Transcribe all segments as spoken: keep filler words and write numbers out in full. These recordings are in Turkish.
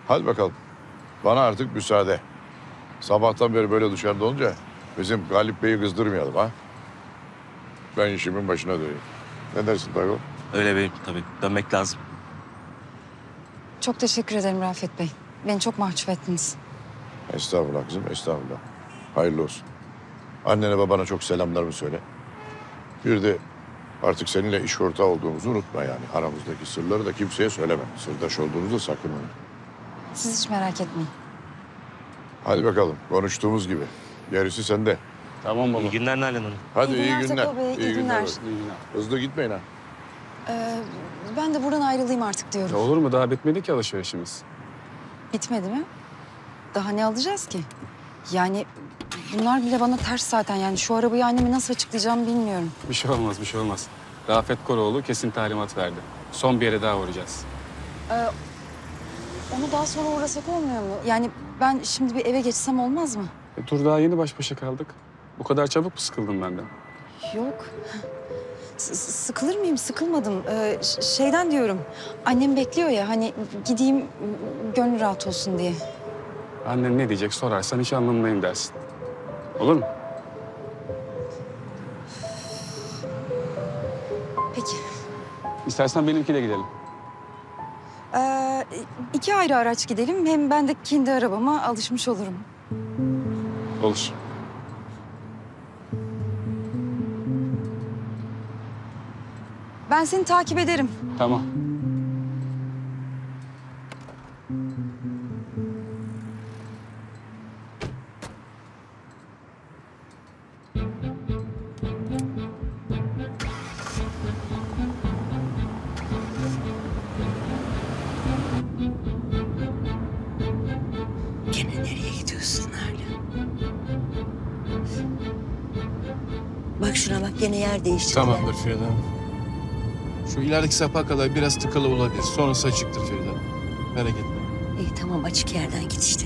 Hadi bakalım. Bana artık müsaade. Sabahtan beri böyle dışarıda olunca bizim Galip Bey'i kızdırmayalım ha. Ben işimin başına döneyim. Ne dersin Tayfun? Öyle beyim tabii. Dönmek lazım. Çok teşekkür ederim Rafet Bey. Beni çok mahcup ettiniz. Estağfurullah kızım, estağfurullah. Hayırlı olsun. Annene babana çok selamlarımı söyle. Bir de artık seninle iş ortağı olduğumuzu unutma yani. Aramızdaki sırları da kimseye söyleme. Sırdaş olduğumuzu sakın unutma. Siz hiç merak etmeyin. Hadi bakalım, konuştuğumuz gibi. Gerisi sende. Tamam baba. İyi günler Nalan Hanım. Hadi İyi iyi günler günler. Teko Bey, iyi günler. olsun. Hızlı gitmeyin ha. Ee, ben de buradan ayrılayım artık diyorum. Ya olur mu? Daha bitmedi ki alışverişimiz. Bitmedi mi? Daha ne alacağız ki? Yani bunlar bile bana ters zaten. Yani şu arabayı anneme nasıl açıklayacağımı bilmiyorum. Bir şey olmaz, bir şey olmaz. Rafet Koroğlu kesin talimat verdi. Son bir yere daha uğrayacağız. Ee, onu daha sonra uğrasak olmuyor mu? Yani ben şimdi bir eve geçsem olmaz mı? E, dur daha yeni baş başa kaldık. Bu kadar çabuk mu sıkıldın benden? Yok. S- sıkılır mıyım? Sıkılmadım. Ee, ş- şeyden diyorum. Annem bekliyor ya hani gideyim gönlü rahat olsun diye. Annen ne diyecek sorarsan hiç anlamındayım dersin. Olur mu? Peki. İstersen benimkiyle gidelim. Ee, iki ayrı araç gidelim. Hem ben de kendi arabama alışmış olurum. Olur. Ben seni takip ederim. Tamam. Gene nereye gidiyorsun hala? Bak şuna bak gene yer değiştirdi. Tamamdır Feride Hanım. Şu ilerideki sapa kadar biraz tıkalı olabilir. Sonrası açıktır Feride Hanım. Merak etme. İyi tamam açık yerden git işte.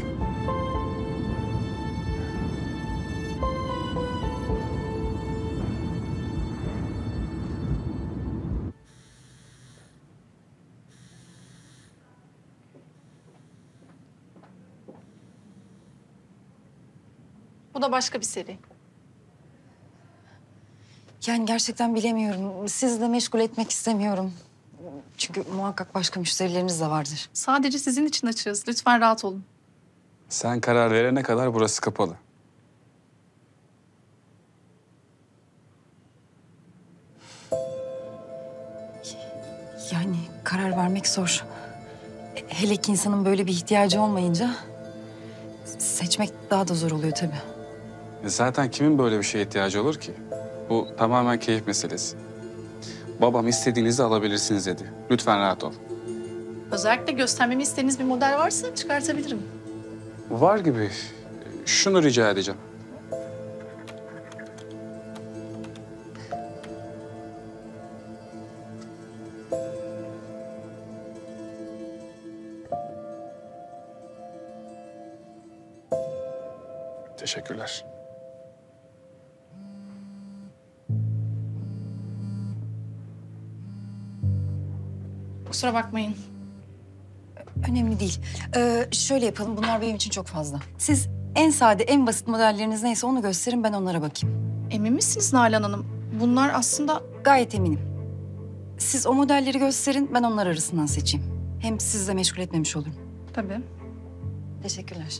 Bu da başka bir seri. Yani gerçekten bilemiyorum. Sizi de meşgul etmek istemiyorum. Çünkü muhakkak başka müşterileriniz de vardır. Sadece sizin için açığız. Lütfen rahat olun. Sen karar verene kadar burası kapalı. Yani karar vermek zor. Hele ki insanın böyle bir ihtiyacı olmayınca seçmek daha da zor oluyor tabii. E zaten kimin böyle bir şeye ihtiyacı olur ki? Bu tamamen keyif meselesi. Babam istediğinizi alabilirsiniz dedi. Lütfen rahat ol. Özellikle göstermemi istediğiniz bir model varsa çıkartabilirim. Var gibi. Şunu rica edeceğim. Teşekkürler. Kusura bakmayın. Önemli değil. Ee, şöyle yapalım, bunlar benim için çok fazla. Siz en sade, en basit modelleriniz neyse onu gösterin, ben onlara bakayım. Emin misiniz Nalan Hanım? Bunlar aslında... Gayet eminim. Siz o modelleri gösterin, ben onlar arasından seçeyim. Hem sizi de meşgul etmemiş olurum. Tabii. Teşekkürler.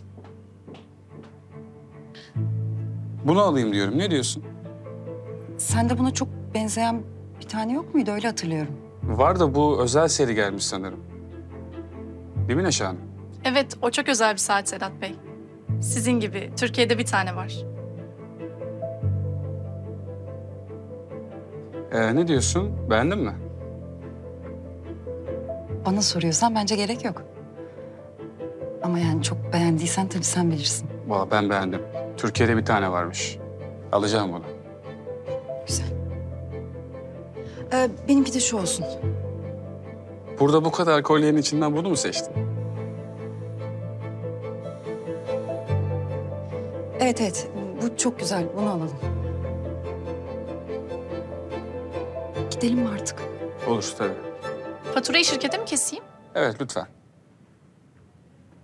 Bunu alayım diyorum. Ne diyorsun? Sende buna çok benzeyen bir tane yok muydu? Öyle hatırlıyorum. Var da bu özel seri gelmiş sanırım. Değil mi Neşe Hanım? Evet, o çok özel bir saat Sedat Bey. Sizin gibi. Türkiye'de bir tane var. Ee, ne diyorsun? Beğendin mi? Bana soruyorsan bence gerek yok. Ama yani çok beğendiysen tabii sen bilirsin. Valla ben beğendim. Türkiye'de bir tane varmış. Alacağım bunu. Güzel. Ee, benimki de şu olsun. Burada bu kadar kolyenin içinden bunu mu seçtin? Evet evet, bu çok güzel. Bunu alalım. Gidelim mi artık? Olur tabii. Faturayı şirkete mi keseyim? Evet lütfen.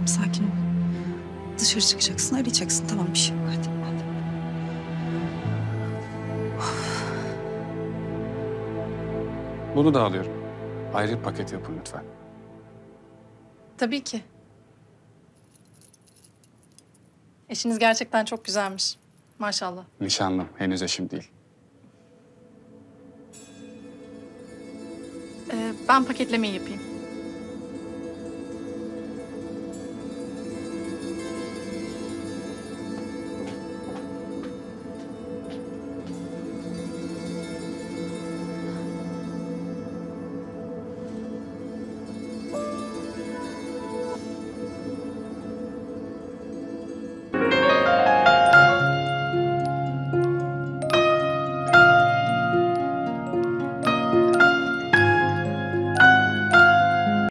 Tamam sakin ol. Dışarı çıkacaksın, arayacaksın. Tamam bir şey yok. Hadi, hadi. Bunu da alıyorum. Ayrı bir paket yapın lütfen. Tabii ki. Eşiniz gerçekten çok güzelmiş. Maşallah. Nişanlım, henüz eşim değil. Ee, ben paketlemeyi yapayım.